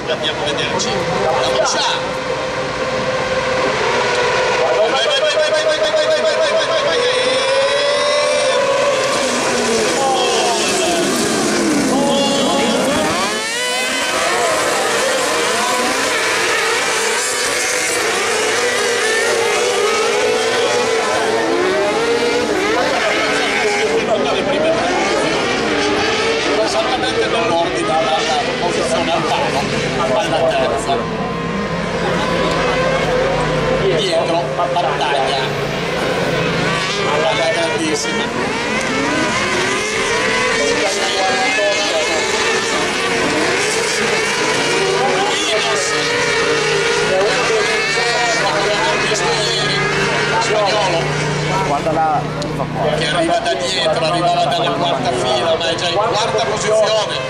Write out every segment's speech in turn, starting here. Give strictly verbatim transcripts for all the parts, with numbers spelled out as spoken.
andiamo a vederci. Andiamo già! Vai, vai, vai, vai, vai, vai, vai, vai, vai, vai, vai, vai, vai, vai, esattamente nell'ordine alla posizione al palo, alla terza. Dietro, battaglia, battaglia grandissima. Spagnolo, guarda là, che arriva da dietro, arrivava dalla quarta fila, ma è già in quarta posizione.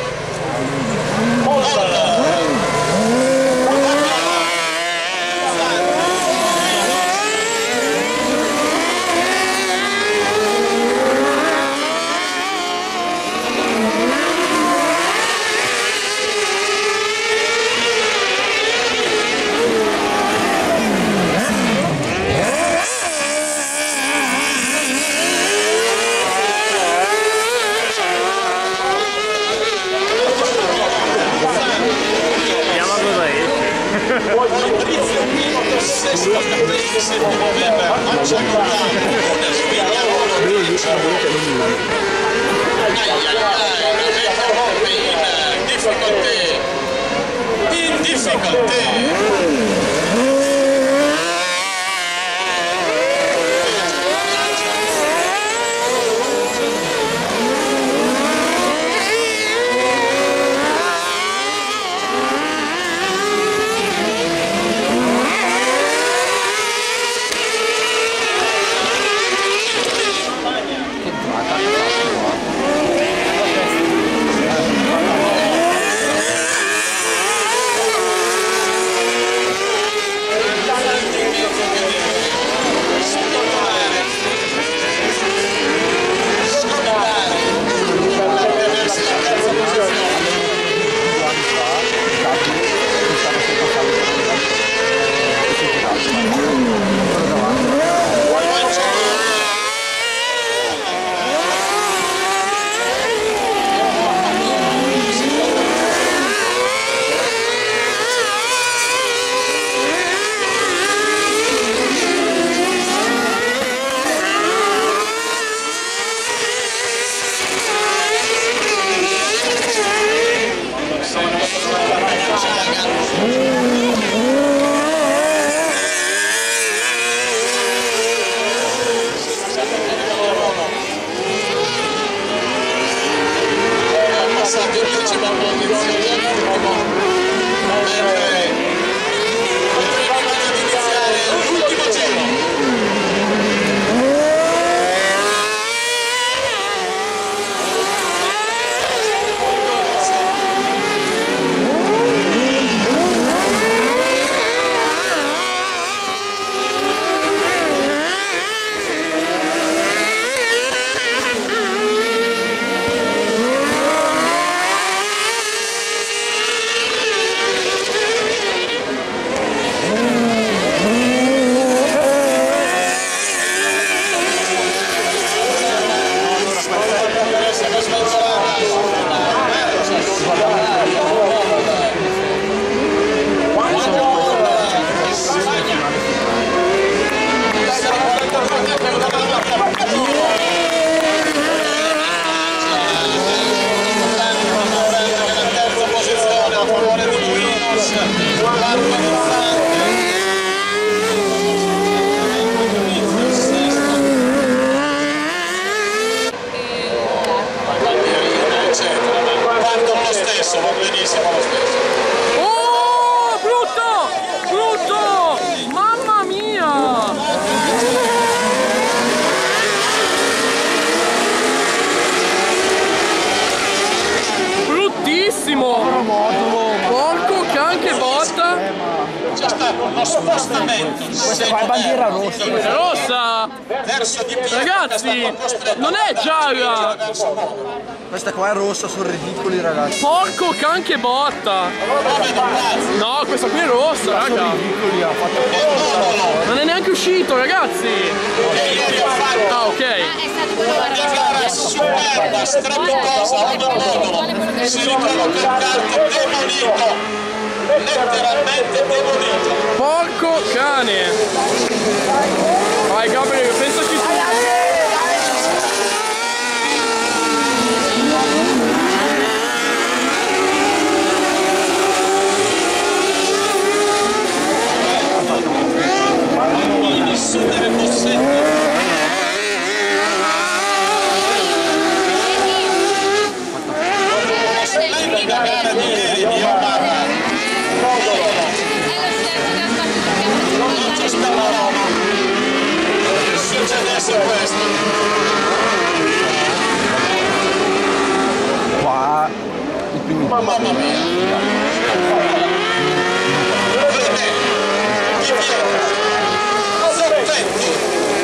Fabrizio Pino, sesto capelli, sette novembre, Mancia Milano, una sveglia ai ai ai, in difficolté, in difficolté. Porco che anche botta. C'è stato uno spostamento. Questa qua è bandiera rossa. Rossa! Verso di Pietro, Ragazzi, non è gialla! verso Modena. Questa qua è rossa, sono ridicoli ragazzi. Porco can che botta! No, questa qui è rossa, raga! Sono ridicoli, ha fatto apposta. Non è neanche uscito, ragazzi! Ah, ok. Gara superba, strepitosa, ogni modulo si ritrova col kart demolito, letteralmente demolito. Porco cane! Vai Gabriele, pensaci tu! Suddere Fossetti. La gara di ieri di Omar non ci aspettavamo che succedesse questo. Qua il primo. Mamma mia. Bene, Di Pietro. Perfetti.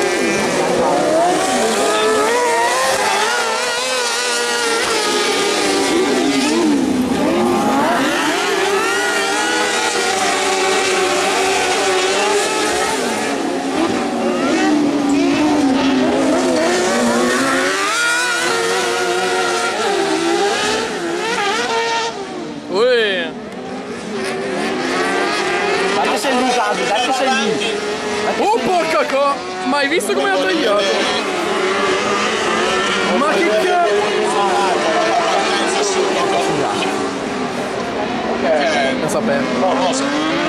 Dai che sei lì, Gabi, dai che sei lì. Oh porca co! Ma hai visto come ha tagliato? Ma che cazzo! Non sapevo. No, no, so.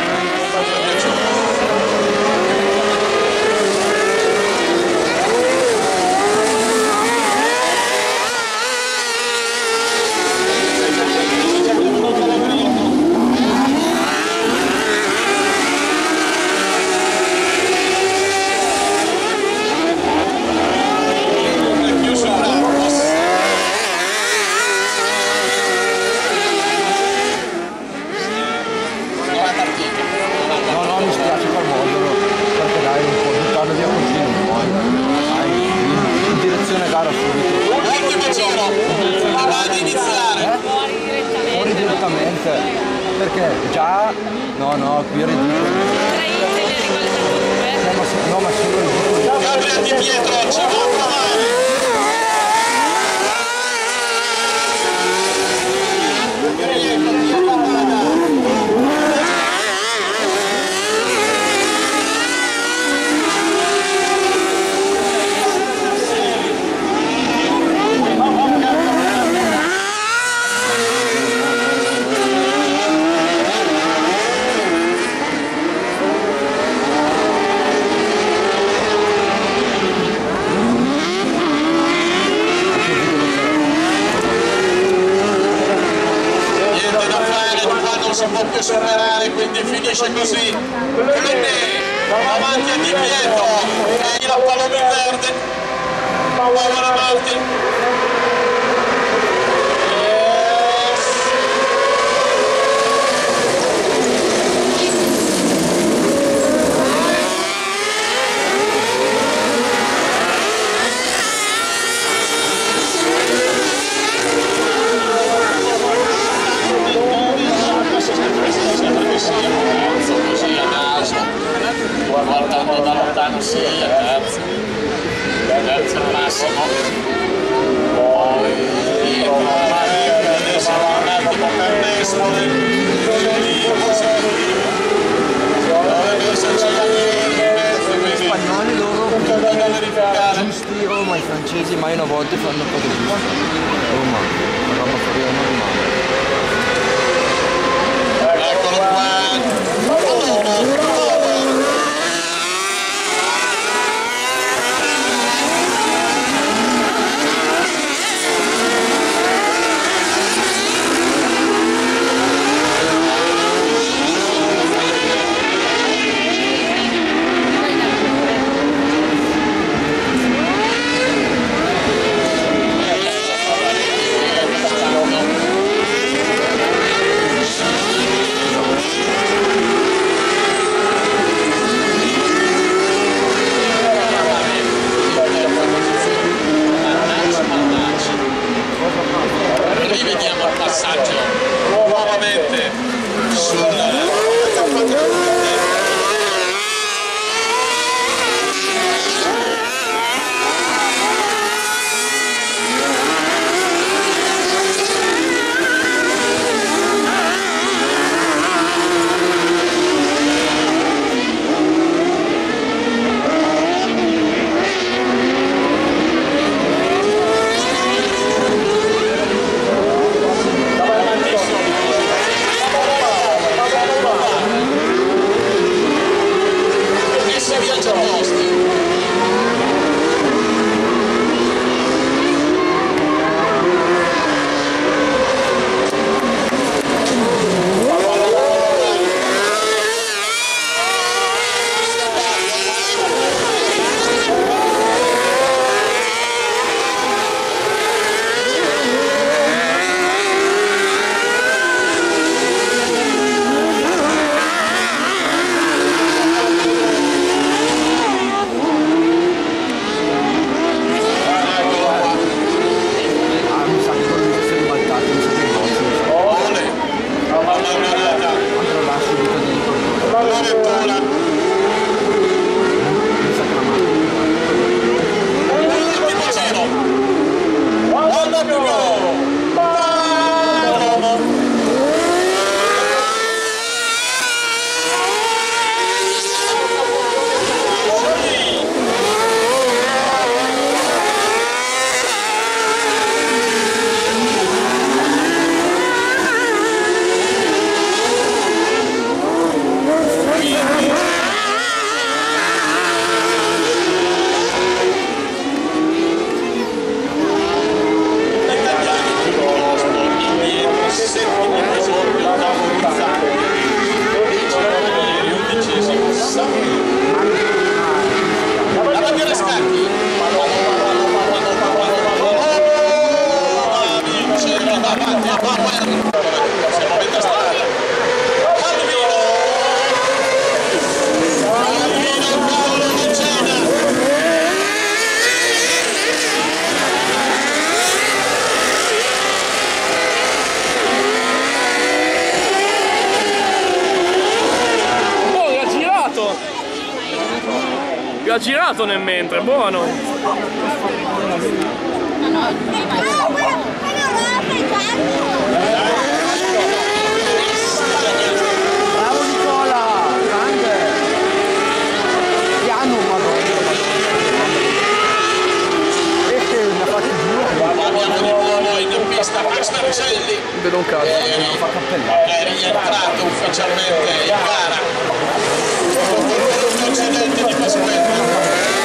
No, no, mi spiace col modulo. Perché dai, un po' buttarlo via così, non vuoi. Dai, in, in direzione gara subito. Ultimo giro, va ad iniziare. Fuori direttamente. Perché già. No, no, qui è ridicolo. No, ma, se- no, ma solo ridicolo. Gabriele Di Pietro ci va a provare. Niente da fare, qua non si può più superare, quindi finisce così. Quindi avanti a Di Pietro e il pallone in verde. Paolo avanti. Guardando da lontano sì, è terzo, terzo al massimo, poi dietro adesso va un attimo per destro, dovrebbe esserci gli Spagnoli loro da verificare. giusti, oh ma i francesi mai una volta fanno cose giuste. Oh ma, una roba fuori da normale. Eccolo qua. abbandonata la vettura. Ultimo giro, Honda più ha girato nel mentre, buono! Bravo Nicola! Grande! Piano, madonna! E che ne ha fatto due! Abbiamo di nuovo in pista Max Marcelli. Vedo un caso. Non fa cappellare. È rientrato ufficialmente in gara. Incidente di Pasquetta.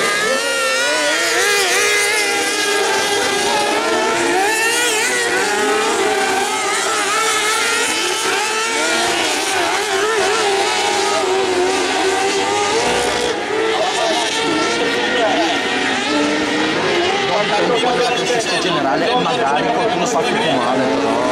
In generale magari qualcuno fa più male, però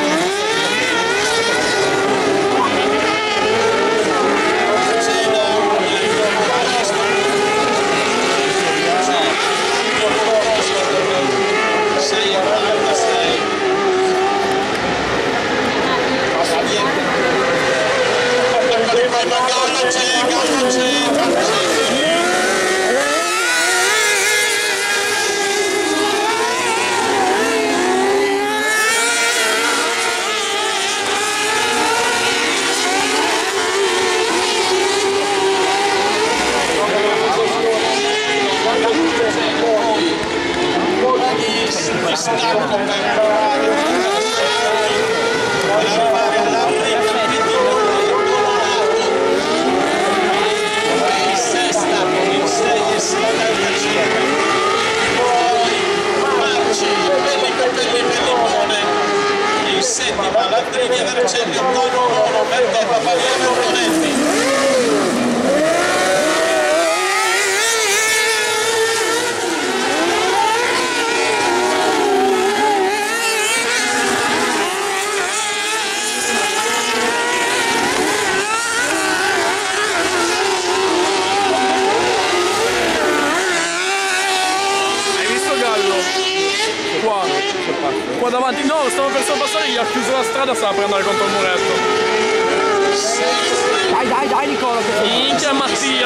Landrini e Vercelli, ottavo nono, Bertetta, Pagliano, Antonetti. Hai visto Gallo? Qua. Qua davanti, no, stavo per sorpassare, gli ha chiuso la strada, stava per andare contro il muretto. dai dai dai Nicola, che Minchia Mattia!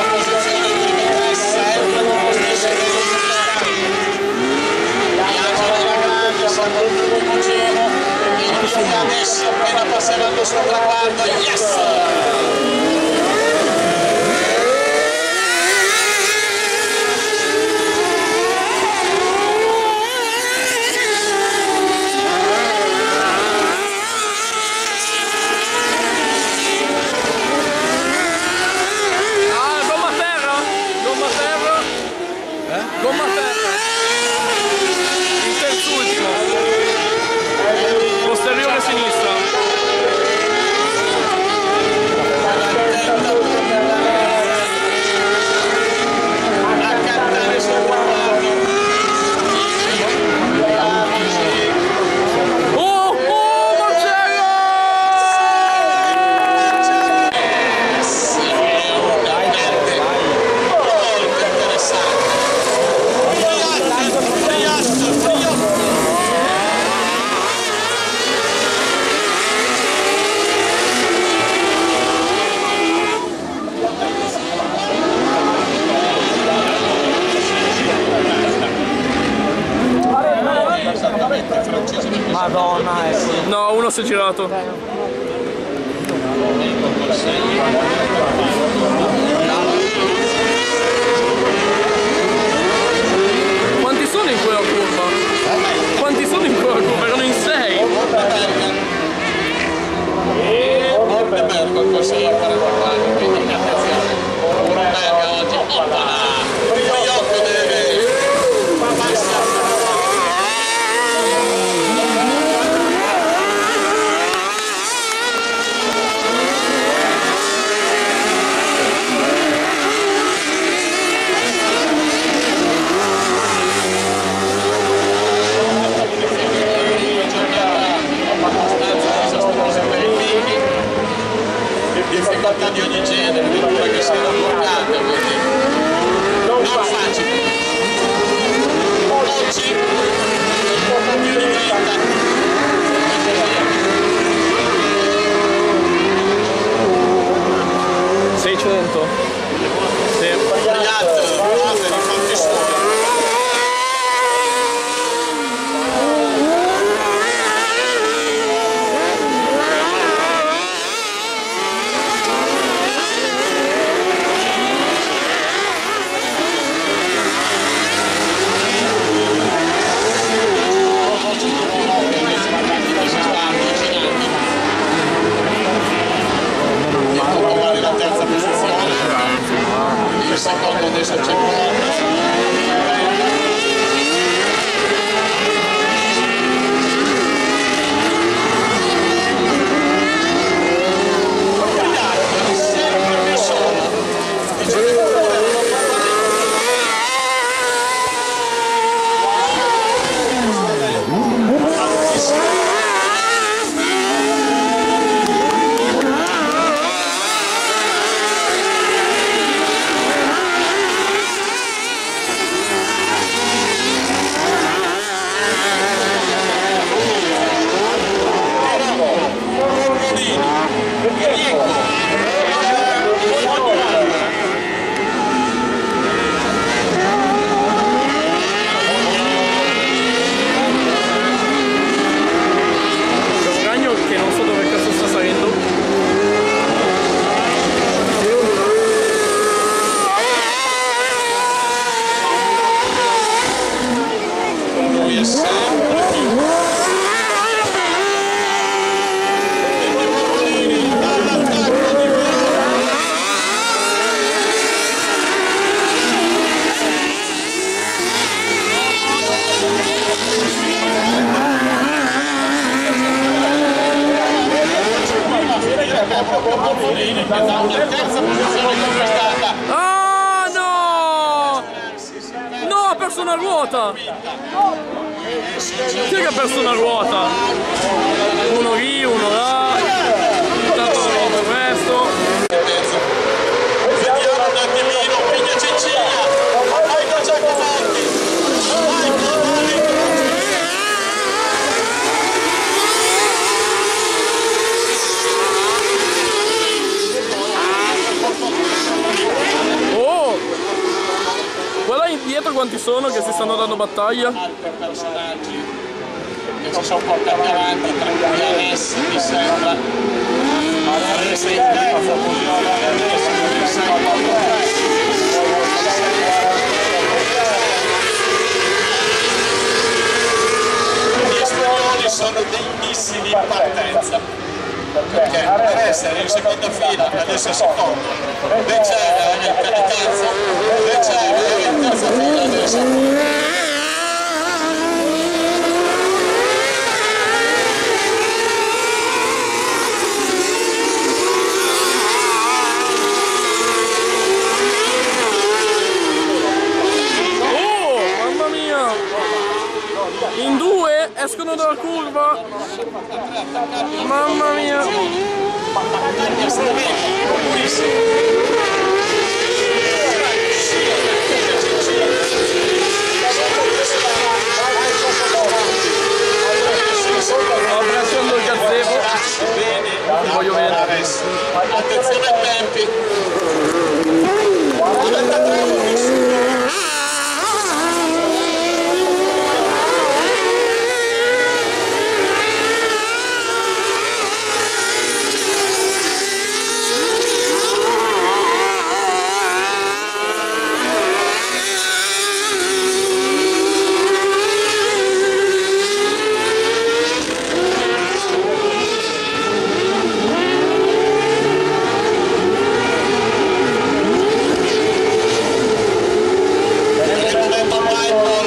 Adesso appena passeranno sul traguardo, yes! Gomma a terra, il terzultimo, posteriore sinistra. si è girato. Quanti sono in quella curva? Quanti sono in quella curva? Erano in sei. E Oldenberg così quarantaquattro, quindi attenzione. Oldenberg oggi ottana. Toyota deve passare. Difficoltà di ogni genere, addirittura che siano bloccate, quindi non facile. Oggi più di trenta. seicento? Sì. Sbagliato, Poveri, quanti sono? Il secondo adesso c'è Ah no! No, ha perso una ruota! Chi è che ha perso una ruota? Uno lì, uno là. Intanto ho questo. vediamo un attimino, Piglia Cecilia, Michael Giacomotti, Michael, Oh! Guarda indietro quanti sono che si stanno dando battaglia. altri personaggi che si sono portati avanti, tra cui Alessi, mi sembra. Alessi, gli spagnoli sono dei missili in partenza, perché Alessi era in seconda fila, adesso è secondo. Becera è per il terzo, Becera è in terza fila adesso. In due escono dalla curva. Mamma mia. Sto abbracciando il gazebo. Ti voglio bene. Attenzione ai tempi.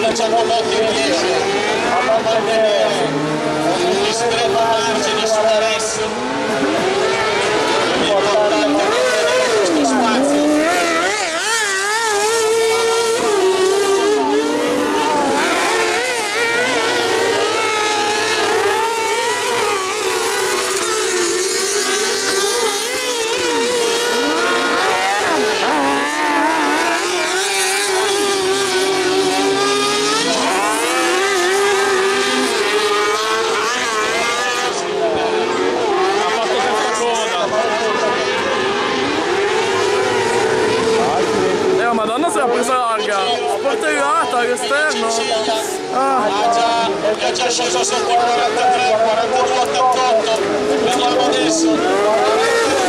Giacomotti riesce a mantenere un discreto margine su Aresi, l'importante è mantenere questo spazio. Madonna, se l'ha presa larga, porta arrivata all'esterno. Ah. Ha già, è già sceso sotto i quarantatré, quarantadue, ottantotto. Vediamo adesso.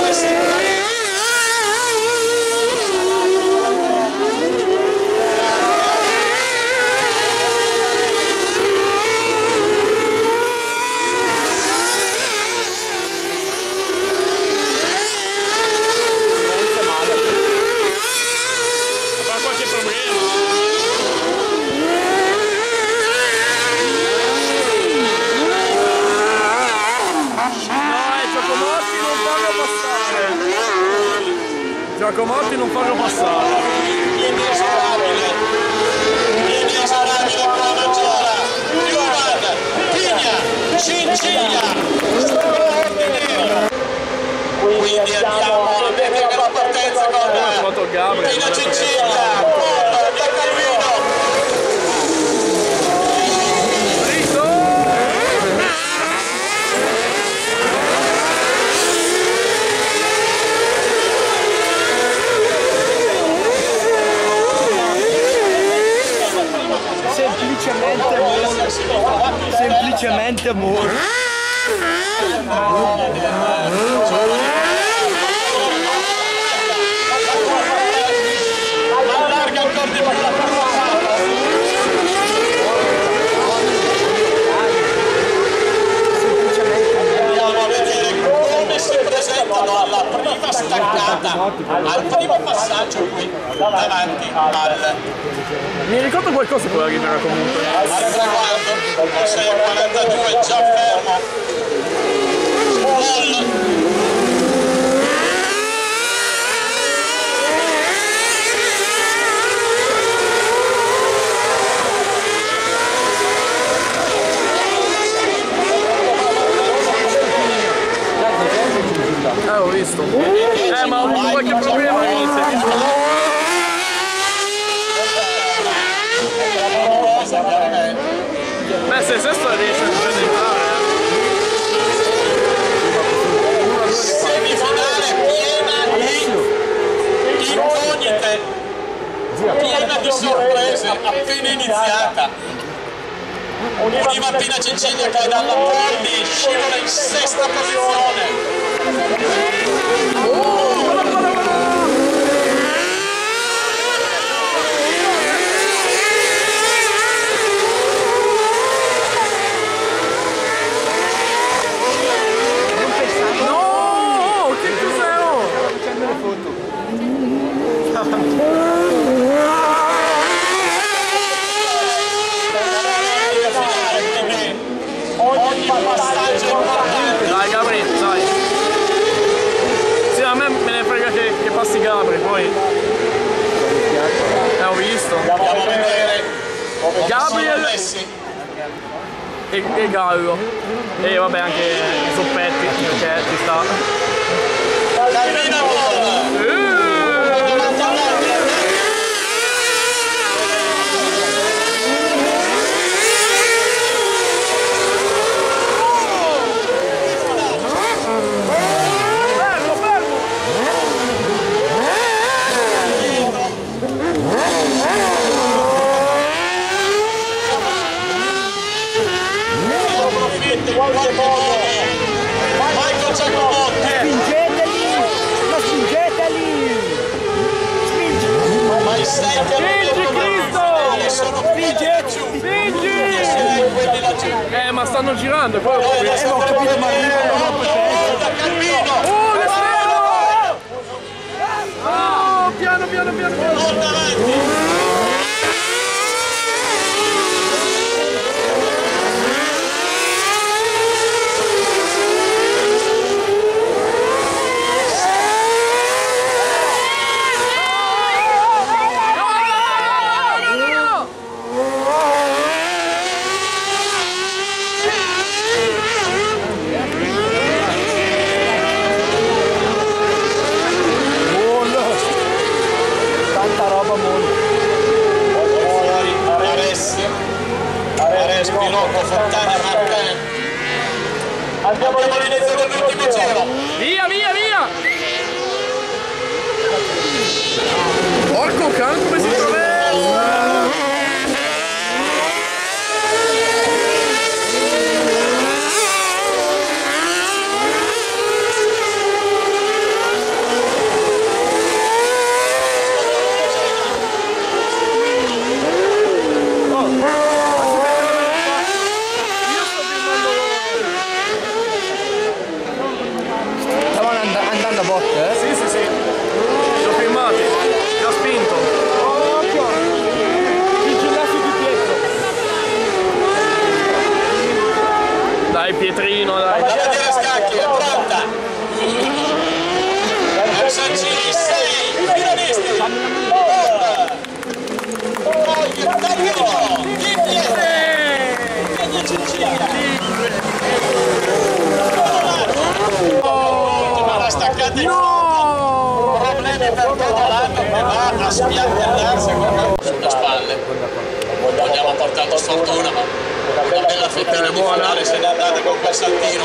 Giacomotti non farlo passare. Inesorabile, inesorabile qua Maggiora, Newman, Pigna, Cinciglia, straordinario. Quindi andiamo a vedere la partenza con Pigna Cinciglia, Pollo, da Calvino. Semplicemente amore. Semplicemente amore. Allarga il corpo per la andiamo a vedere come si presentano alla prima staccata, al primo passaggio qui davanti al Mi ricordo qualcosa quella Rivera comunque. al traguardo, con sei a quarantadue già fermo. Ball. Eh, ho visto. Eh, ma ho avuto qualche problema all'inizio. Beh, se sesto riesce a presentare. Semifinale piena di incognite, piena di sorprese, appena iniziata. Univa Pigna Cinciglia che dalla Polli scivola in sesta posizione. No, che cos'è? Ogni passaggio è importante. Dai Gabri, dai. Sì, a me me ne frega che, che passi Gabri, poi. Eh, ho visto. Andiamo a vedere come Gabriel sono messi. e, e Gallo. E vabbè anche Zoppetti, perché ci sta. Calvino Ball. Davanti all'altro. Fermo, fermo! Approfitti in qualche modo Michael Giacomotti botte? Eh? Sì, sì, sì. Li ho filmati. Li ho spinto. Occhio! Il ginnasio di Pietro. Dai Pietrino, dai. La bandiera scacchi è pronta. Sancini sei, finalisti. Poi Danilo, Di Pietro. E Cecilia. Ma la staccata in fondo. Problemi per tutto l'anno che va a spiattellarsi sulle spalle. Vogliamo portarlo sfortuna, ma una bella fettina di finale se n'è andata con quel saltino.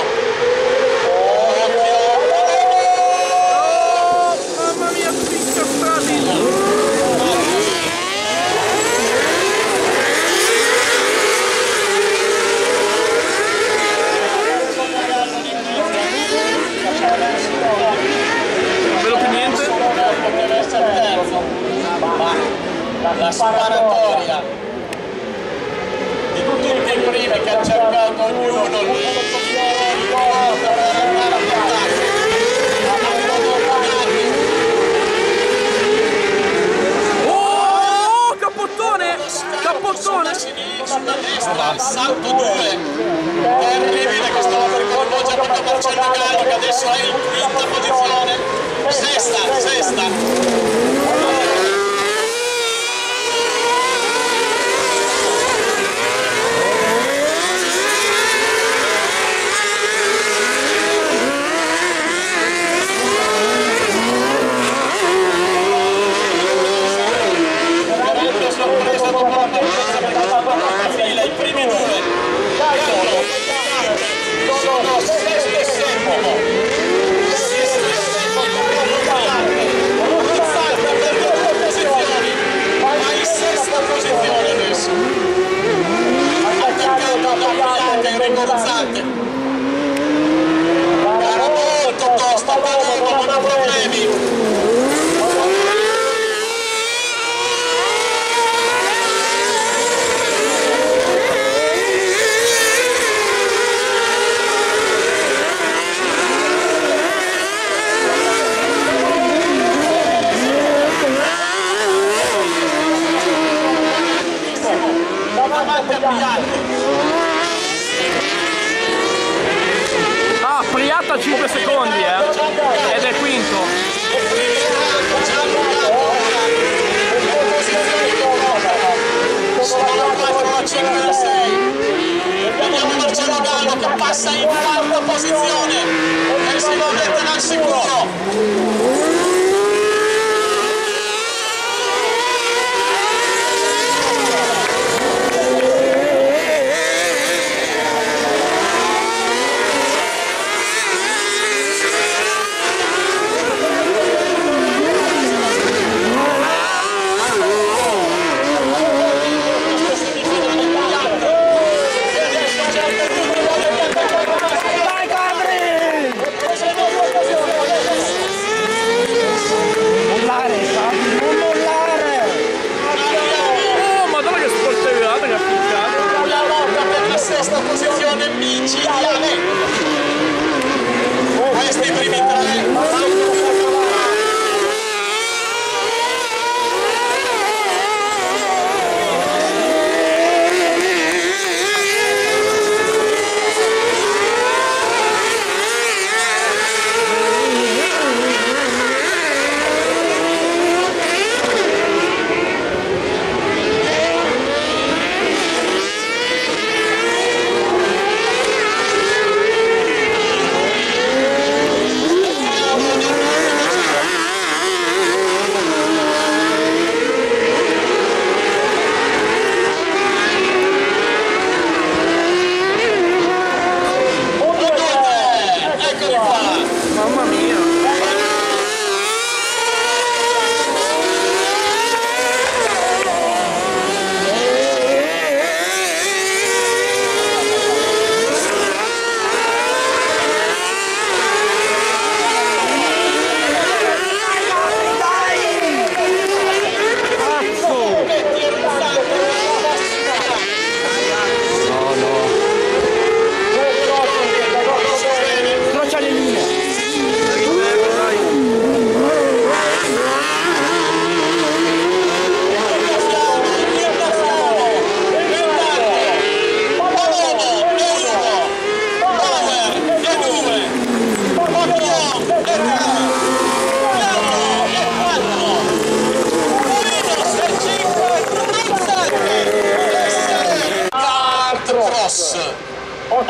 Mamma mia, tutti incastrati! Vedo più niente? Poteva essere terzo, ma la sparatoria di tutti i primi che ha cercato ognuno il pilota per andare a portarsi. Oh, cappottone! Cappottone! Sulla destra, salto due, terribile che stava per coinvolgere Marcello Gallo che adesso è in quinta posizione, sesta, sesta.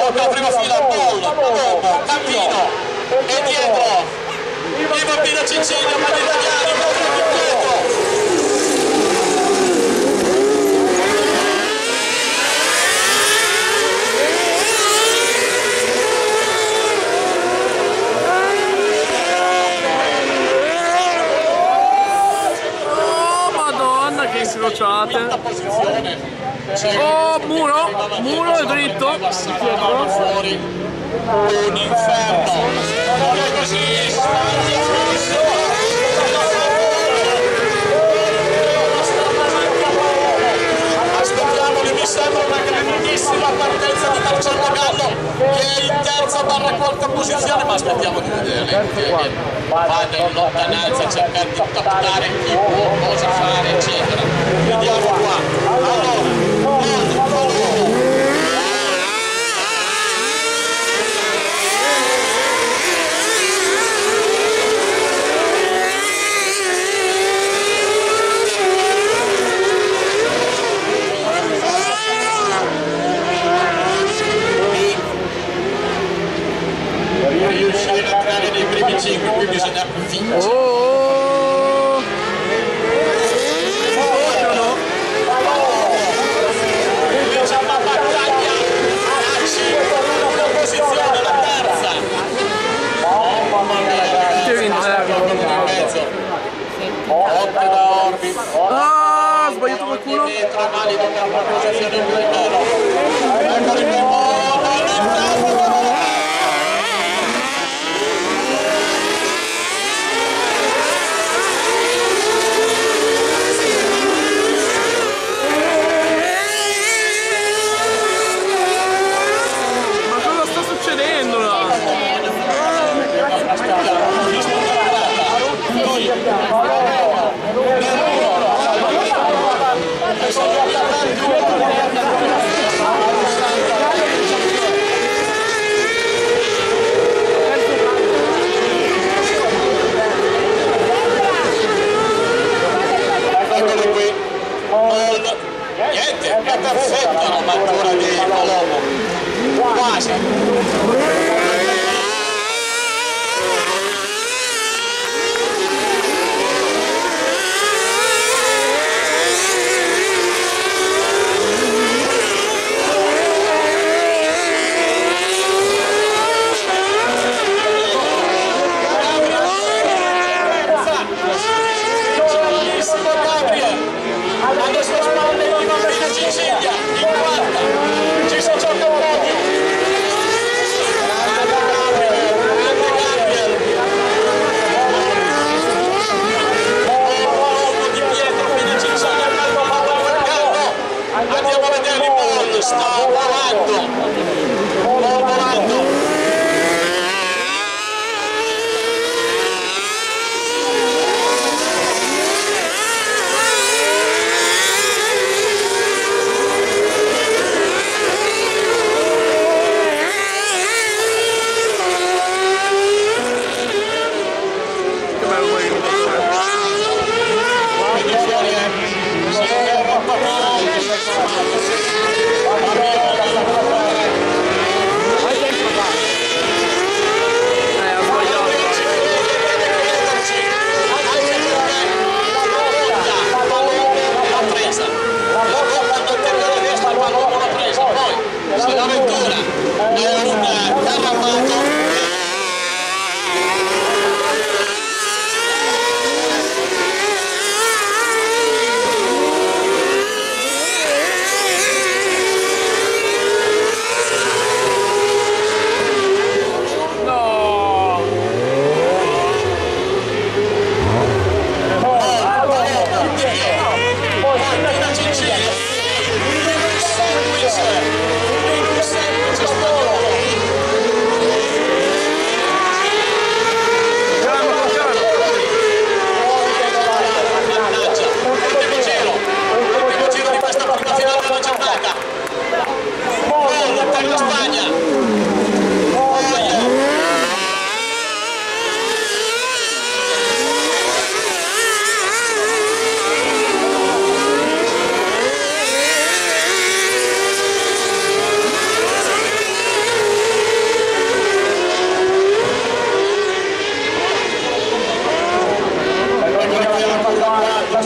tocca la prima fila, Pollo, Colombo, Campino e dietro il bambino Cicilio, ma gli italiani, molto più dietro. Incrociate. Oh, muro, muro è dritto. Fuori un inferno. Non è così. Aspettiamoli, mi sembra una grandissima partenza di Marcello Gallo che è in terza barra quarta posizione, ma aspettiamo di vedere. Vada in lontananza a cercare di captare chi può, cosa fare, eccetera. Vediamo qua. Allora, riuscire a entrare nei primi cinque, qui bisogna vincere. Oh! Diciamo a battaglia a cinque posizione, la terza. Che vince? Botte da Orbi. Ah, ho sbagliato qualcuno. Dietro mani dopo la posizione in primero. Ecco il primo.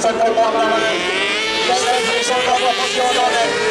sempre molto sempre sotto la posizione